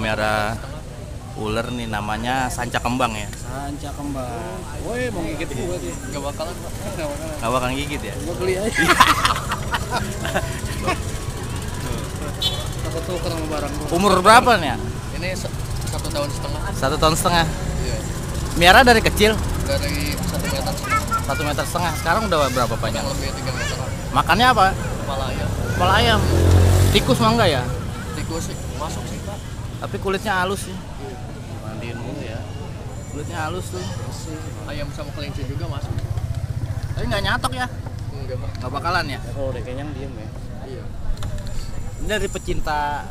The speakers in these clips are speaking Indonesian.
miara ular nih, namanya sanca kembang ya. Sanca kembang. Woi, mau gigit gua dia. Gak bakalan, Pak. Nggak bakal gigit ya. Gua beli aja. Aku tuker sama barang gua. Umur berapa nih ya? Ini 1,5 tahun. 1,5 tahun. Iya. Miara dari kecil Dari 1 meter 1,5 meter. Sekarang udah berapa panjang? yang lebih 3 meter. Makannya apa? Kepala ayam. Kepala ayam. Tikus mah enggak ya? Tikus sih masuk sih, Pak. Tapi kulitnya halus sih. Mandiin dulu ya. Kulitnya halus tuh. Ayam sama kelinci juga masuk. Tapi nggak nyatok ya? Enggak, Pak. Nggak bakalan ya? Kalau udah kenyang diem ya. Iya. Ini dari pecinta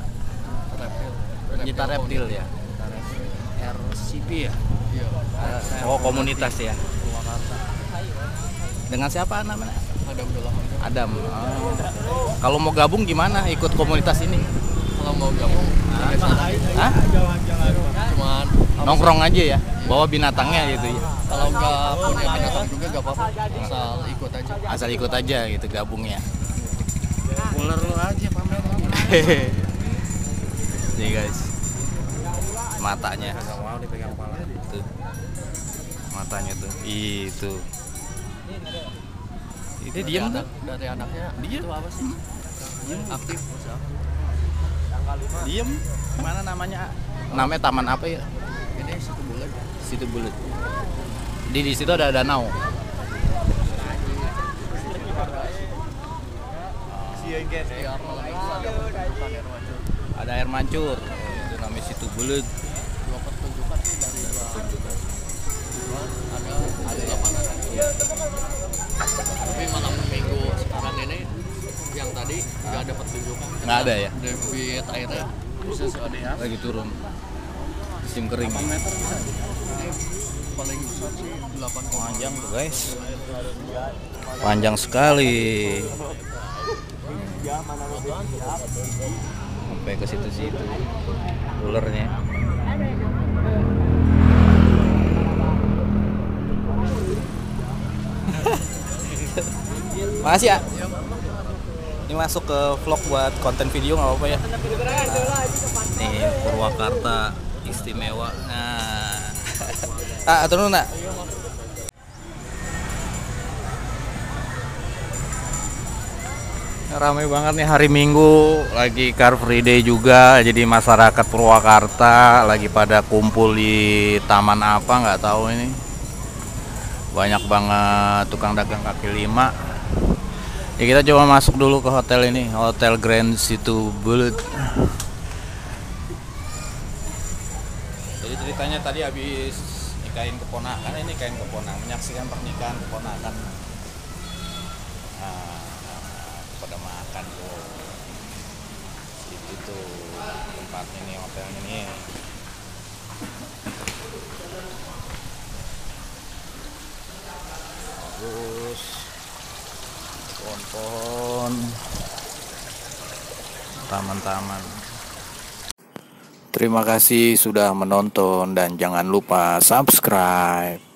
reptil ya. RCP ya. Iya. Oh, komunitas ya. Purwakarta. Dengan siapa namanya? Adam Dolah. Adam. Oh. Kalau mau gabung gimana ikut komunitas ini? Kalau mau gabung, Hah? cuman Nongkrong aja ya, bawa binatangnya gitu ya. kalau nggak punya binatang juga nggak apa-apa, asal ikut aja. Asal ikut aja gitu gabungnya. Ular lu aja pamer. Nih guys, matanya Enggak mau dipegang kepala. tuh, matanya tuh, itu. Ini diem tuh, Dari anaknya, Diem. itu apa sih? Aktif. diem. Mana namanya? Namanya taman apa ya? Ini 1 bulan. Situ Bulut. Di situ ada danau. Iya, apalagi ada pertunjukan air mancur. Ada air mancur. Oh, itu namanya Situ Bulut. 2 pertunjukan sih dari 2 pertunjukan. Ada 8 anak. Tapi malam minggu sekarang ini yang tadi nggak ada pertunjukan. Nggak ada ya? Debit airnya bisa sekali. Lagi turun. Musim kering. Ini paling besar sih 8. Panjang tuh guys. Panjang sekali. Sampai ke situ-situ ulernya. Makasih ya. Ini masuk ke vlog buat konten video nggak apa-apa ya. Nih Purwakarta istimewa. Nah, turun nak. Ramai banget nih hari Minggu, lagi Car Free Day juga, jadi masyarakat Purwakarta lagi pada kumpul di taman apa nggak tahu ini. Banyak banget tukang dagang kaki lima. Ya kita coba masuk dulu ke hotel ini, Hotel Grand Situ Bulut. Jadi ceritanya tadi habis nikahin keponakan, ini nikahin keponakan, menyaksikan pernikahan keponakan. Nah, pada makan tuh. Itu tuh tempatnya nih, hotelnya nih. Bagus. Pohon-pohon, taman-taman. Terima kasih sudah menonton dan jangan lupa subscribe.